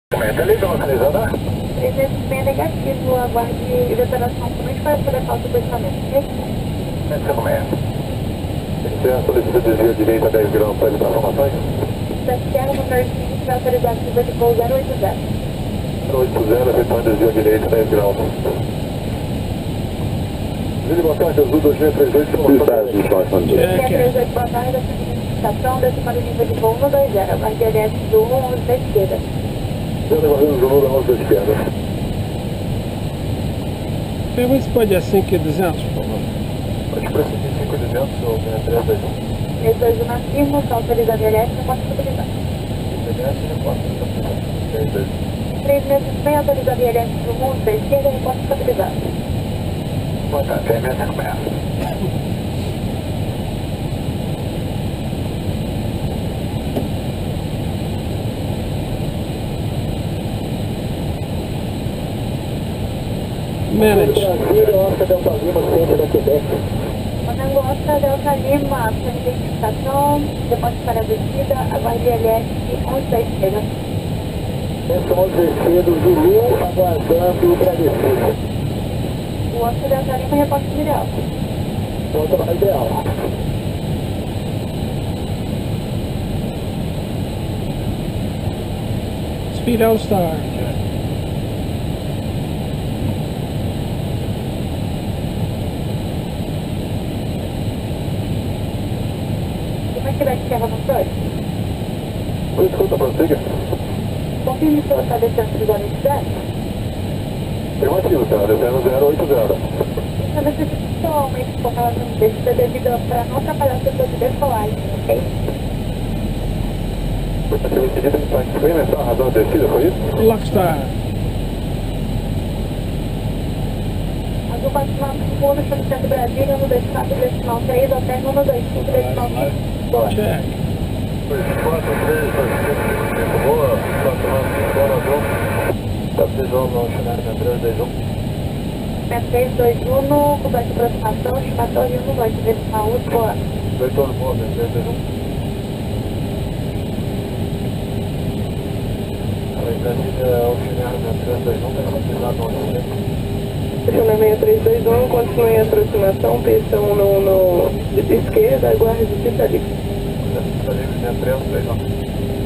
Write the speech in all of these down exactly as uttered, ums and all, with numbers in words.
Comenta ali, localizada. Presença bem negativo, aguarde liberação somente para poder fazer o pensamento. Você começa. Você solicita desvio direita dez graus para evitar formações? Santiago, número cinco, para autorizativa de voo zero oito zero. zero oito zero, retorno desvio direita dez graus. Vila Bocante, Azul dois seis três oito, dois três oito, boa tarde, estação, desce para o nível de voo um dois zero, aguarde L S do onze da esquerda. Zero guardando o Zulu da onze da esquerda. Pergunta se pode ir a cinco e duzentos, por favor. Pode prosseguir cinco e duzentos ou três dois um. três dois um na firma, está autorizado L S, não pode estabilizar. três dois um. três meses sem autorizado L S do mundo da esquerda, não pode estabilizar. Boa tarde, três meses começa. Manage. Oscar Delta Lima, centro da Quebec. Manango Oscar Delta Lima, sua identificação, depois para a descida, aguarde L S onze da esquerda. onze da esquerda, Zulu, aguardando para a descida. O Oscar Delta Lima, reposta ideal. Ponto ideal. Speed All Star. Como é que vai chegar no sonho? Oi, escuta, prossiga. Confirme se ela está descendo do zero oito zero. Afirmativo, está descendo zero oito zero. Essa necessitação aumenta o focal no descida devido para não atrapalhar o setor de decolagem, ok? Você tinha decidido para experimentar a razão da descida, foi isso? Lockstar. Azul quatro nove cinco um, no centro de Brasília, no decimal decimal três, alterno no dois cinco decimal cinco. Boa. Check. dois quatro três dois cinco, boa. quatro nove cinco, boa, azul. Tá precisando no cenário três dois um. três dois um, cobertura de aproximação, quatorze um oito, decimal um, boa. Retorno boa, três dois um. Brasília, auxiliar da três dois um, está precisado no centro. Estacionamento três dois um, continue a aproximação, pista um no, no de esquerda, aguarde pista livre. Pista livre, três dois um.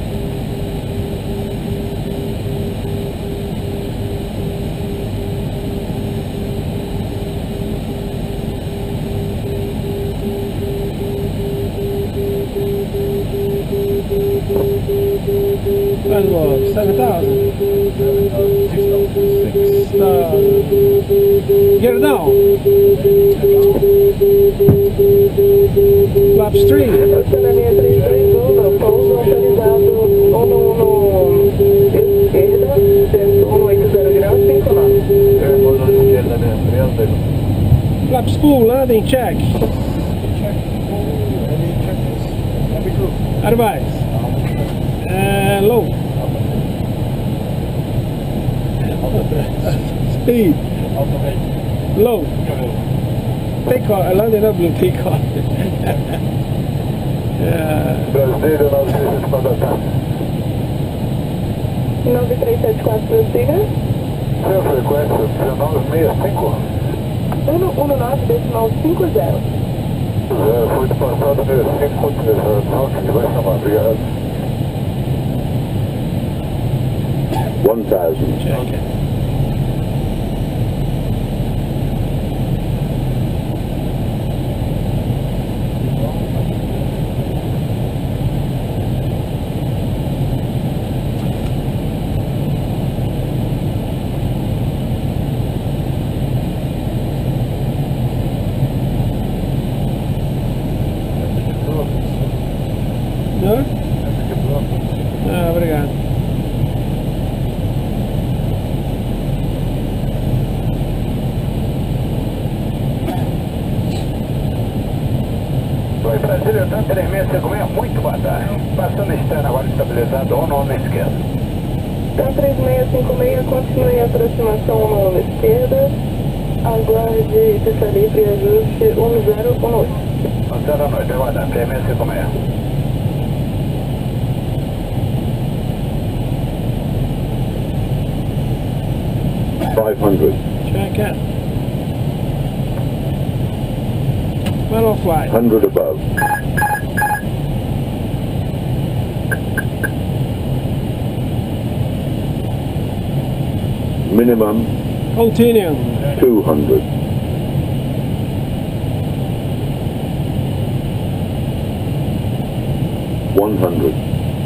Oswald, seven thousand. six thousand. Get it down. Flaps three. Estacionamento três dois um, pouso autorizado um no, no esquerda, cento um oito zero graus, cinco nove. Pouso esquerda, três dois um. Flaps full, landing check. Advice. Uh, low. Speed. Low. Take off. Landing up and take off. Yeah. Brasília, nove três sete quatro da tarde. nove três sete quatro, prossiga. Seu frequência, dezenove sessenta e cinco. um no nove decimal cinco zero. É, foi passado sessenta e cinco, continua, vai chamar, obrigado. one thousand. Check it. No? Ah, obrigado. Oi, Brasília, tá três seis cinco seis, muito boa tarde. Passando externa agora estabilizado, um no na esquerda. Tá três seis cinco seis, continue a aproximação um no esquerda, aguarde pista livre e ajuste um zero um oito. zero noite, aguardar, três seis cinco seis. five hundred. Check it. Manual flight. one hundred above. Minimum Continue. two hundred. one hundred.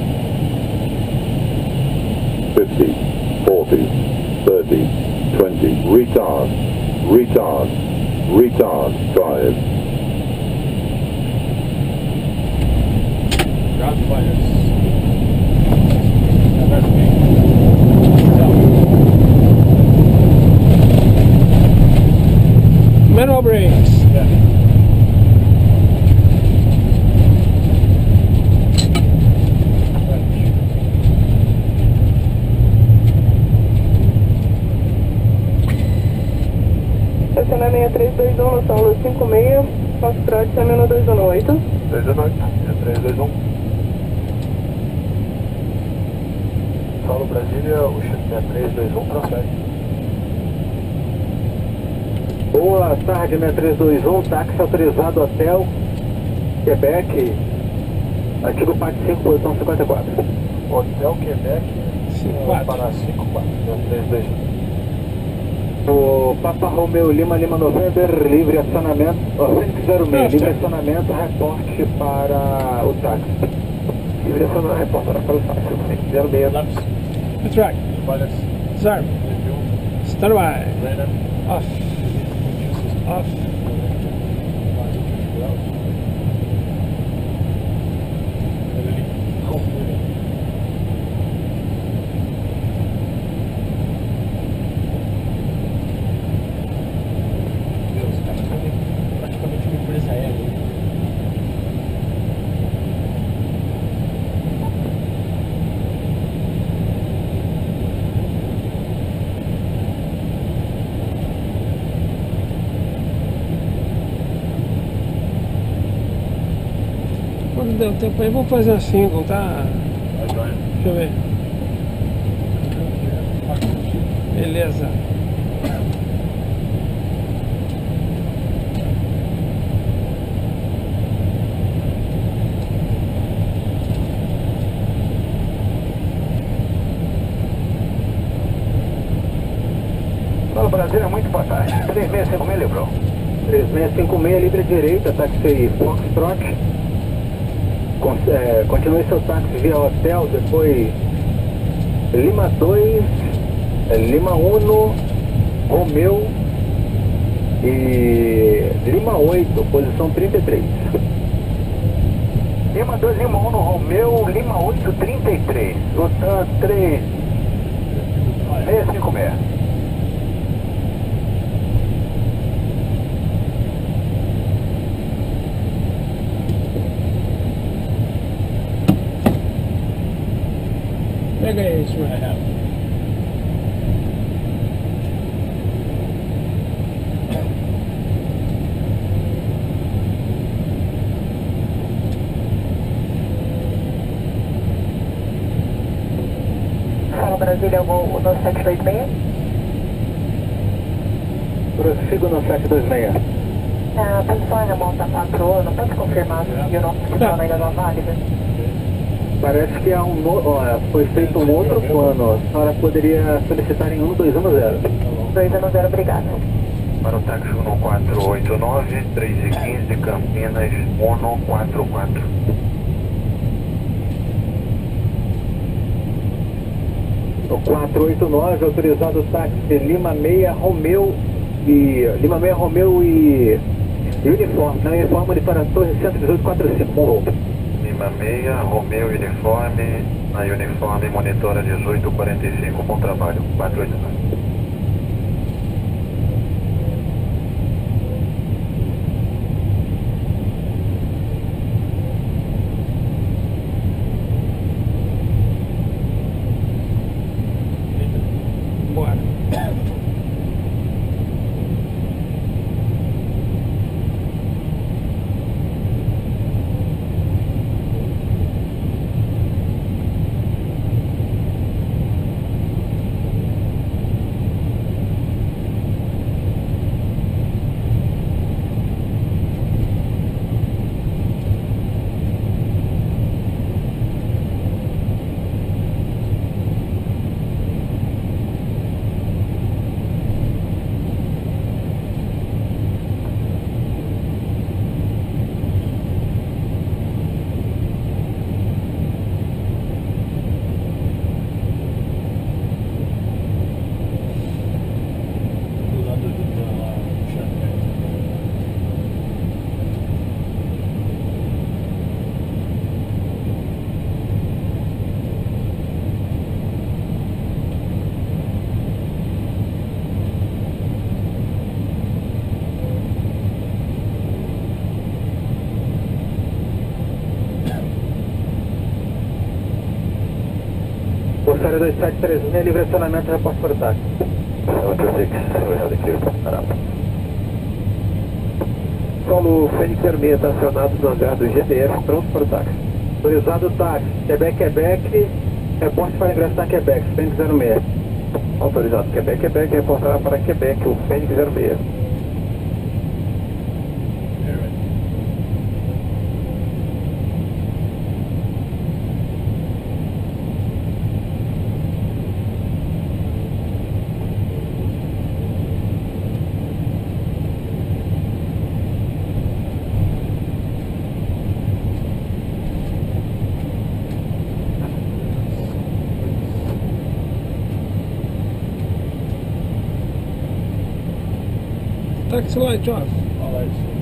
fifty, forty, thirty, twenty. Retard. Retard. Retard. Drive. Ground fighters. That's me. Manual brakes. Yeah. Estacionamento três dois um, noção Lua cinco seis, nosso trote é menos dois um oito. dois um oito. É três dois um. Paulo Brasília, o chute é três dois um, prossegue. Boa tarde, seis três dois um, táxi autorizado Hotel Quebec, antigo Pátio cinco, posição cinquenta e quatro. Hotel Quebec, cinquenta e quatro. para cinquenta e quatro, três dois um. O Papa Romeu Lima Lima November, livre acionamento, ó, Fênix zero seis, livre acionamento, reporte para o táxi. Livre acionamento, reporte para o táxi, Fênix zero seis. That's right. Sir. Stand by. Off. Off. Praticamente uma empresa aérea. Quando der um tempo aí, vamos fazer a single, tá? Deixa eu ver. Beleza. Paulo Brasília, muito boa tarde. três seis cinco seis, livrou. três seis cinco seis, livre direita, táxi Foxtrot. Con é, continue seu táxi via hotel, depois Lima dois, Lima um, Romeu e Lima oito, posição trinta e três. Lima dois, Lima um, Romeu, Lima oito, trinta e três. Rotan três seis cinco seis. Pega isso, mano. Fala Brasília, vou no sete dois seis. Prossigo no sete dois seis. A pessoa remonta quatro, não pode confirmar se o nosso plano ainda não é válido? Parece que há um no... Ó, foi feito um outro plano. A senhora poderia solicitar em um dois um zero. dois um zero, obrigado. Para o táxi um quatro oito nove, três e quinze, Campinas um quatro quatro. O quatro oito nove, autorizado o táxi Lima seis, Romeu e... Lima seis, Romeu e... e uniforme. Na uniforme para a Torre cento e dezoito, quatro cinco. Lima seis, Romeu uniforme, na uniforme monitora dezoito quarenta e cinco, bom trabalho, quatro oito nove. Bora. zero dois sete três seis, livre acionamento, reporte para o táxi. seven two six, we have the clear for startup. Solo Fênix zero seis está acionado no hangar do G D F, pronto para o táxi. Autorizado táxi, Quebec, Quebec, reporte para ingressar em Quebec, Fênix zero seis. Autorizado Quebec, Quebec, reportará para Quebec o Fênix zero seis. Taxi light off. All right.